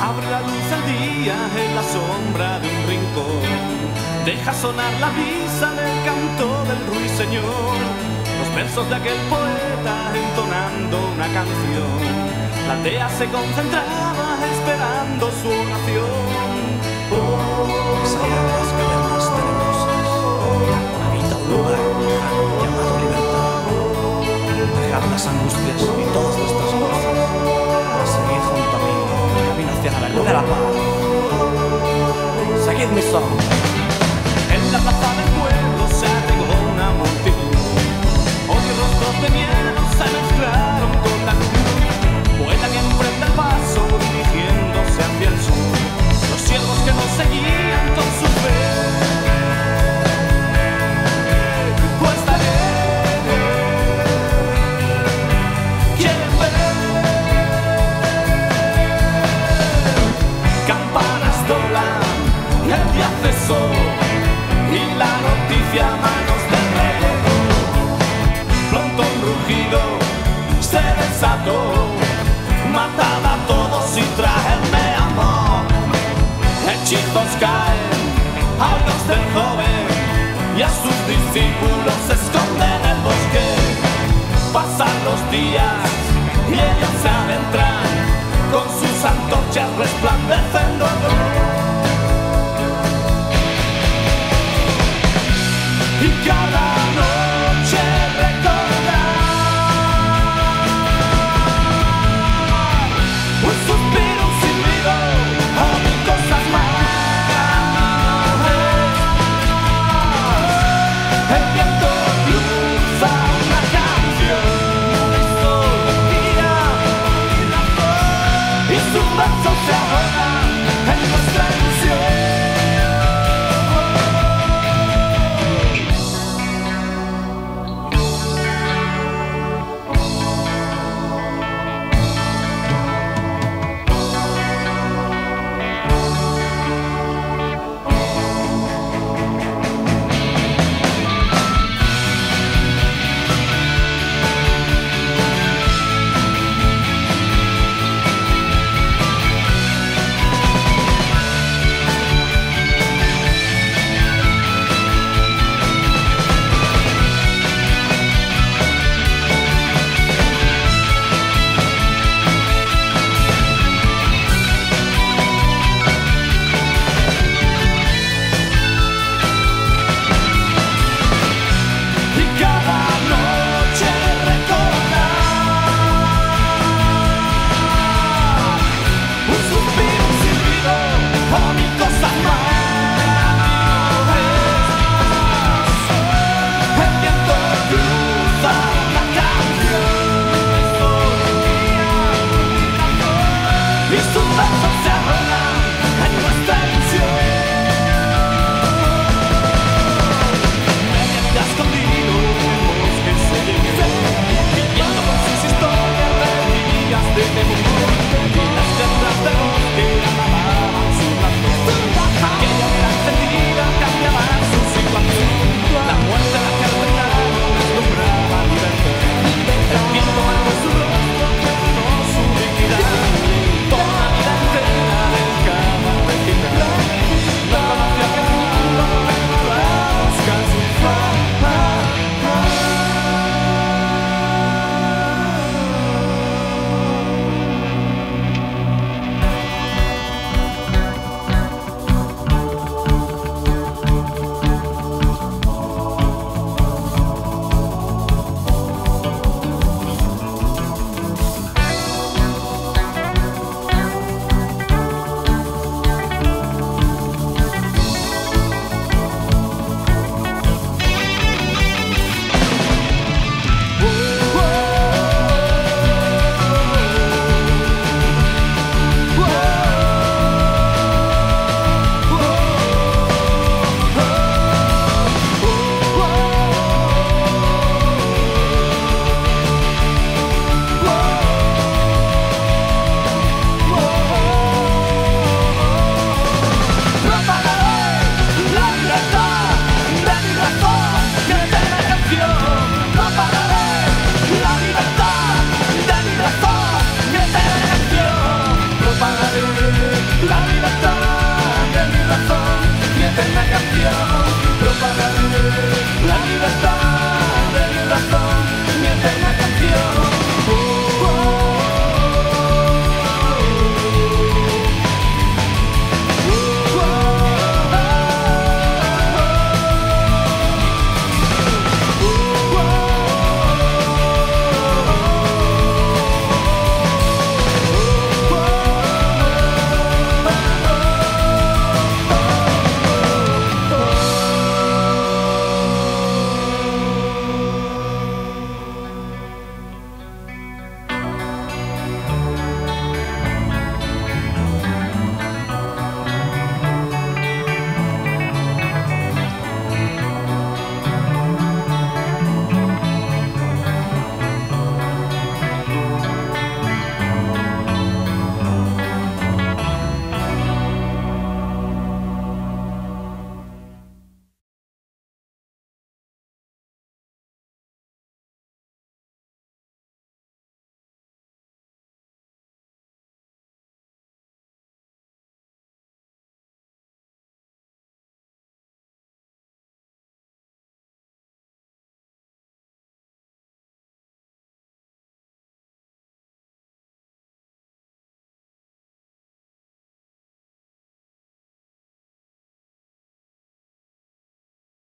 Abre la luz al día en la sombra de un rincón. Deja sonar la brisa del canto del ruiseñor. Los versos de aquel poeta entonando una canción. La aldea se concentraba esperando su oración. Más allá de las cavernas tenebrosas habita un lugar lejano llamado libertad. Dejad las angustias y todas vuestras cosas para seguir junto a mí el camino hacia la verdad de la paz. Seguid mi sombra. En la plaza del pueblo se agregó una multitud. Hoy rostros de miedo se mezclaron con la luz. Poeta que emprende el paso dirigiéndose hacia el sur. Los siervos que nos seguían con su fe. Cuesta quieren ver. Campanas doblan y el día cesó. Y la noticia a manos del reloj. Pronto un rugido se desató. Matad a todos y traedme amor. Hechizos caen a oídos del joven y a sus discípulos se esconden en el bosque. Pasan los días y ellos se adentran. Con sus antorchas resplandecen dolor. Y cada noche recordar un suspiro, un silbido o mil cosas más. El viento cruza una canción, una historia y su verso se ahoga.